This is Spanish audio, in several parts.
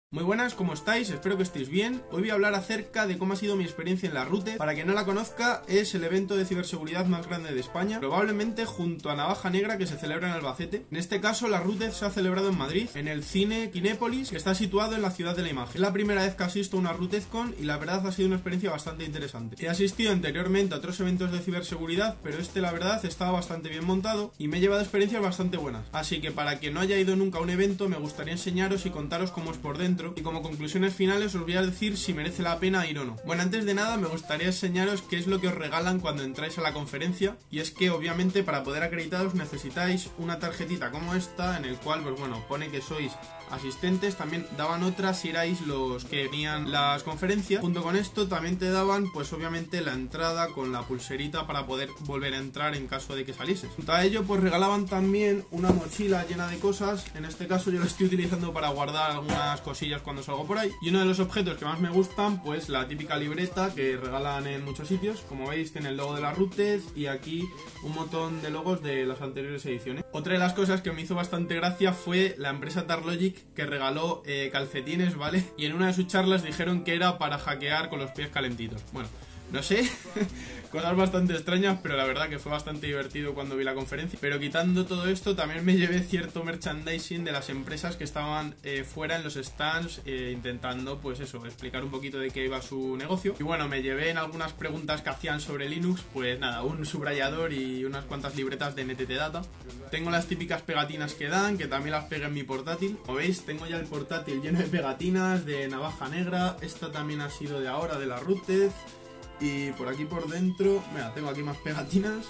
Muy buenas, ¿cómo estáis? Espero que estéis bien. Hoy voy a hablar acerca de cómo ha sido mi experiencia en la RUTE. Para quien no la conozca, es el evento de ciberseguridad más grande de España, probablemente junto a Navaja Negra, que se celebra en Albacete. En este caso, la RUTE se ha celebrado en Madrid, en el Cine Kinépolis, que está situado en la Ciudad de la Imagen. Es la primera vez que asisto a una RUTEzCon y la verdad ha sido una experiencia bastante interesante. He asistido anteriormente a otros eventos de ciberseguridad, pero este la verdad estaba bastante bien montado y me he llevado experiencias bastante buenas. Así que para quien no haya ido nunca a un evento, me gustaría enseñaros y contaros cómo es por dentro. Y como conclusiones finales os voy a decir si merece la pena ir o no. Bueno, antes de nada me gustaría enseñaros qué es lo que os regalan cuando entráis a la conferencia, y es que obviamente para poder acreditaros necesitáis una tarjetita como esta, en el cual pues bueno, pone que sois asistentes. También daban otras si erais los que venían las conferencias. Junto con esto también te daban pues obviamente la entrada con la pulserita para poder volver a entrar en caso de que salieses. Junto a ello pues regalaban también una mochila llena de cosas. En este caso yo lo estoy utilizando para guardar algunas cosillas cuando salgo por ahí. Y uno de los objetos que más me gustan, pues la típica libreta que regalan en muchos sitios. Como veis tiene el logo de la RUTE y aquí un montón de logos de las anteriores ediciones. Otra de las cosas que me hizo bastante gracia fue la empresa Tarlogic, que regaló calcetines, ¿vale? Y en una de sus charlas dijeron que era para hackear con los pies calentitos. Bueno, no sé, cosas bastante extrañas, pero la verdad que fue bastante divertido cuando vi la conferencia. Pero quitando todo esto, también me llevé cierto merchandising de las empresas que estaban fuera en los stands, intentando, pues eso, explicar un poquito de qué iba su negocio. Y bueno, me llevé en algunas preguntas que hacían sobre Linux, pues nada, un subrayador y unas cuantas libretas de NTT Data. Tengo las típicas pegatinas que dan, que también las pegué en mi portátil. Como veis, tengo ya el portátil lleno de pegatinas de Navaja Negra. Esta también ha sido de ahora, de la RUTE. Y por aquí por dentro, mira, tengo aquí más pegatinas.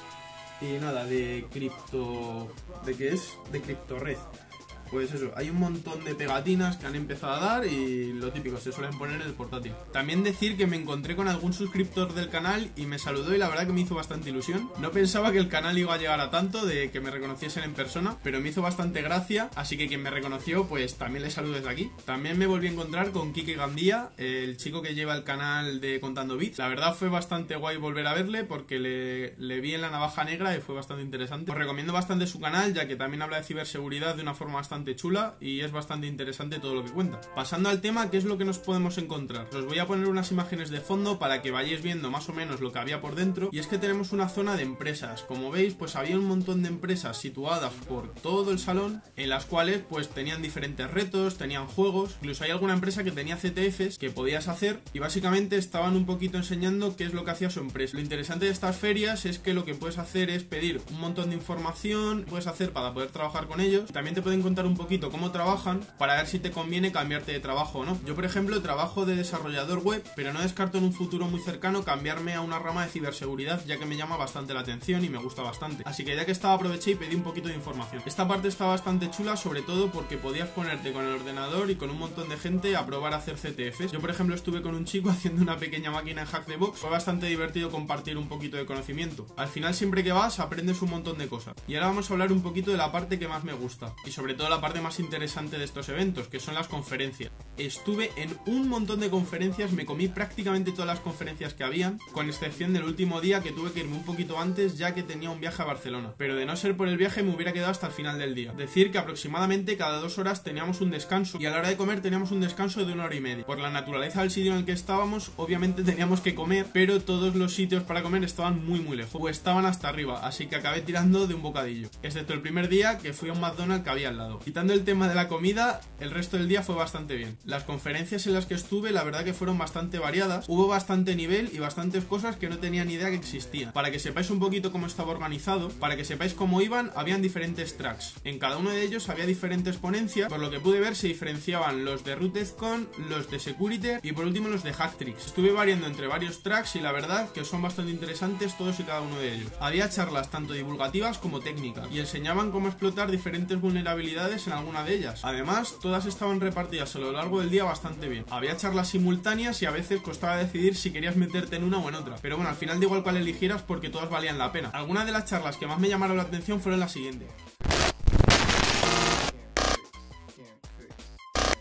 Y nada, de cripto... ¿De qué es? De CryptoRed. Pues eso, hay un montón de pegatinas que han empezado a dar y lo típico, se suelen poner en el portátil. También decir que me encontré con algún suscriptor del canal y me saludó y la verdad que me hizo bastante ilusión. No pensaba que el canal iba a llegar a tanto, de que me reconociesen en persona, pero me hizo bastante gracia, así que quien me reconoció pues también le saludo desde aquí. También me volví a encontrar con Quique Gandía, el chico que lleva el canal de Contando Bits. La verdad fue bastante guay volver a verle porque le vi en la Navaja Negra y fue bastante interesante. Os recomiendo bastante su canal, ya que también habla de ciberseguridad de una forma bastante chula y es bastante interesante todo lo que cuenta. Pasando al tema, ¿qué es lo que nos podemos encontrar? Os voy a poner unas imágenes de fondo para que vayáis viendo más o menos lo que había por dentro, y es que tenemos una zona de empresas. Como veis, pues había un montón de empresas situadas por todo el salón, en las cuales pues tenían diferentes retos, tenían juegos, incluso hay alguna empresa que tenía CTFs que podías hacer y básicamente estaban un poquito enseñando qué es lo que hacía su empresa. Lo interesante de estas ferias es que lo que puedes hacer es pedir un montón de información, puedes hacer para poder trabajar con ellos. También te pueden contar un poquito cómo trabajan para ver si te conviene cambiarte de trabajo o no. Yo por ejemplo trabajo de desarrollador web, pero no descarto en un futuro muy cercano cambiarme a una rama de ciberseguridad, ya que me llama bastante la atención y me gusta bastante. Así que ya que estaba, aproveché y pedí un poquito de información. Esta parte está bastante chula, sobre todo porque podías ponerte con el ordenador y con un montón de gente a probar a hacer CTFs. Yo por ejemplo estuve con un chico haciendo una pequeña máquina en Hack the Box. Fue bastante divertido compartir un poquito de conocimiento. Al final siempre que vas aprendes un montón de cosas. Y ahora vamos a hablar un poquito de la parte que más me gusta y sobre todo la parte más interesante de estos eventos, que son las conferencias. Estuve en un montón de conferencias, me comí prácticamente todas las conferencias que habían, con excepción del último día que tuve que irme un poquito antes, ya que tenía un viaje a Barcelona, pero de no ser por el viaje me hubiera quedado hasta el final del día. Decir que aproximadamente cada 2 horas teníamos un descanso, y a la hora de comer teníamos un descanso de 1 hora y media. Por la naturaleza del sitio en el que estábamos, obviamente teníamos que comer, pero todos los sitios para comer estaban muy lejos, o estaban hasta arriba, así que acabé tirando de un bocadillo, excepto el primer día que fui a un McDonald's que había al lado. Quitando el tema de la comida, el resto del día fue bastante bien. Las conferencias en las que estuve, la verdad que fueron bastante variadas, hubo bastante nivel y bastantes cosas que no tenía ni idea que existían. Para que sepáis un poquito cómo estaba organizado, para que sepáis cómo iban, habían diferentes tracks. En cada uno de ellos había diferentes ponencias, por lo que pude ver se diferenciaban los de RUTEzCon, los de Security y por último los de Hacktricks. Estuve variando entre varios tracks y la verdad que son bastante interesantes todos y cada uno de ellos. Había charlas tanto divulgativas como técnicas y enseñaban cómo explotar diferentes vulnerabilidades en alguna de ellas. Además, todas estaban repartidas a lo largo del día bastante bien. Había charlas simultáneas y a veces costaba decidir si querías meterte en una o en otra. Pero bueno, al final da igual cuál eligieras porque todas valían la pena. Algunas de las charlas que más me llamaron la atención fueron las siguientes.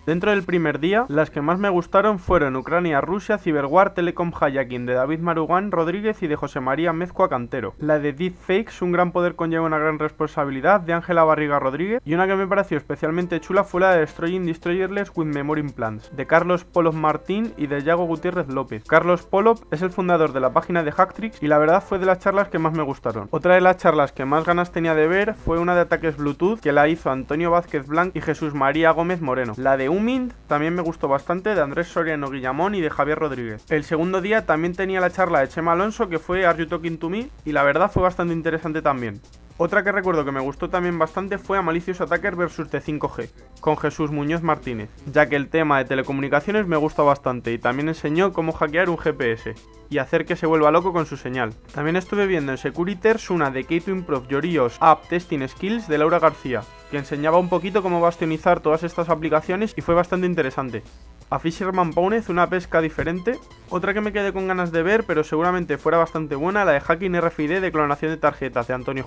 Dentro del primer día, las que más me gustaron fueron Ucrania-Rusia, Cyberwar, Telecom Hayakin de David Marugán Rodríguez y de José María Mezcua Cantero. La de Deepfakes, un gran poder conlleva una gran responsabilidad, de Ángela Barriga Rodríguez. Y una que me pareció especialmente chula fue la de Destroying Destroyerless with Memory Implants, de Carlos Polop Martín y de Yago Gutiérrez López. Carlos Polop es el fundador de la página de Hacktricks y la verdad fue de las charlas que más me gustaron. Otra de las charlas que más ganas tenía de ver fue una de ataques Bluetooth que la hizo Antonio Vázquez Blanc y Jesús María Gómez Moreno. La de Umint también me gustó bastante, de Andrés Soriano Guillamón y de Javier Rodríguez. El segundo día también tenía la charla de Chema Alonso, que fue Are You Talking to Me, y la verdad fue bastante interesante también. Otra que recuerdo que me gustó también bastante fue a Malicious Attacker vs de 5G, con Jesús Muñoz Martínez, ya que el tema de telecomunicaciones me gustó bastante y también enseñó cómo hackear un GPS y hacer que se vuelva loco con su señal. También estuve viendo en Securiters una de Key to Improve Your iOS App Testing Skills de Laura García, que enseñaba un poquito cómo bastionizar todas estas aplicaciones y fue bastante interesante. A Fisherman Pwnez, una pesca diferente. Otra que me quedé con ganas de ver, pero seguramente fuera bastante buena, la de Hacking RFID de clonación de tarjetas de Antonio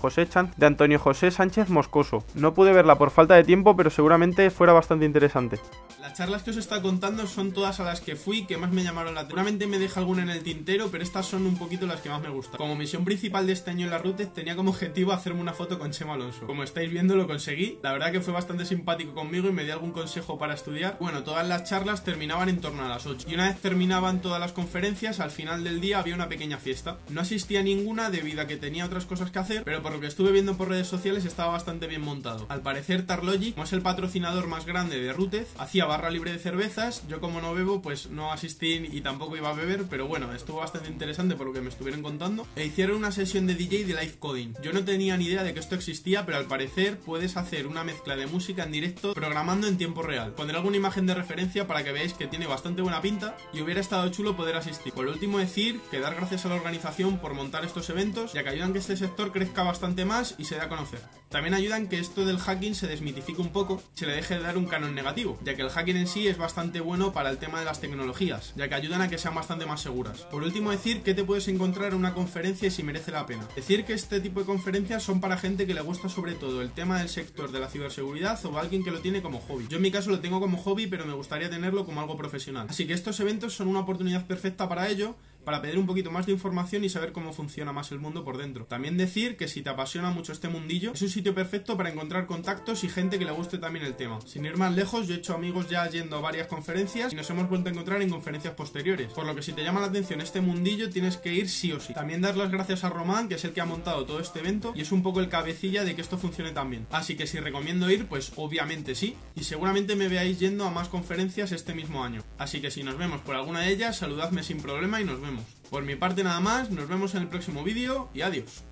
José Sánchez Moscoso. No pude verla por falta de tiempo, pero seguramente fuera bastante interesante. Las charlas que os he estado contando son todas a las que fui, que más me llamaron la atención. Seguramente me deja alguna en el tintero, pero estas son un poquito las que más me gustan. Como misión principal de este año en la Routed tenía como objetivo hacerme una foto con Chema Alonso. Como estáis viendo, lo conseguí. La verdad que fue bastante simpático conmigo y me dio algún consejo para estudiar. Bueno, todas las charlas terminaban en torno a las 8. Y una vez terminaban todas las conferencias, al final del día había una pequeña fiesta. No asistía a ninguna debido a que tenía otras cosas que hacer, pero por lo que estuve viendo por redes sociales estaba bastante bien montado. Al parecer Tarlogic, como es el patrocinador más grande de Routed, hacía barra libre de cervezas. Yo como no bebo, pues no asistí y tampoco iba a beber, pero bueno, estuvo bastante interesante por lo que me estuvieron contando. E hicieron una sesión de DJ de live coding. Yo no tenía ni idea de que esto existía, pero al parecer puedes hacer una mezcla de música en directo programando en tiempo real. Pondré alguna imagen de referencia para que veáis que tiene bastante buena pinta y hubiera estado chulo poder asistir. Por último, decir que dar gracias a la organización por montar estos eventos, ya que ayudan que este sector crezca bastante más y se dé a conocer. También ayudan que esto del hacking se desmitifique un poco, se le deje de dar un canon negativo, ya que el hacking en sí es bastante bueno para el tema de las tecnologías, ya que ayudan a que sean bastante más seguras. Por último, decir que te puedes encontrar en una conferencia y si merece la pena. Decir que este tipo de conferencias son para gente que le gusta sobre todo el tema del sector de la ciberseguridad o alguien que lo tiene como hobby. Yo en mi caso lo tengo como hobby, pero me gustaría tenerlo como algo profesional. Así que estos eventos son una oportunidad perfecta para ello, para pedir un poquito más de información y saber cómo funciona más el mundo por dentro. También decir que si te apasiona mucho este mundillo, es un sitio perfecto para encontrar contactos y gente que le guste también el tema. Sin ir más lejos, yo he hecho amigos ya yendo a varias conferencias y nos hemos vuelto a encontrar en conferencias posteriores, por lo que si te llama la atención este mundillo tienes que ir sí o sí. También dar las gracias a Román, que es el que ha montado todo este evento y es un poco el cabecilla de que esto funcione tan bien. Así que si recomiendo ir, pues obviamente sí, y seguramente me veáis yendo a más conferencias este mismo año. Así que si nos vemos por alguna de ellas, saludadme sin problema y nos vemos. Por mi parte nada más, nos vemos en el próximo vídeo y adiós.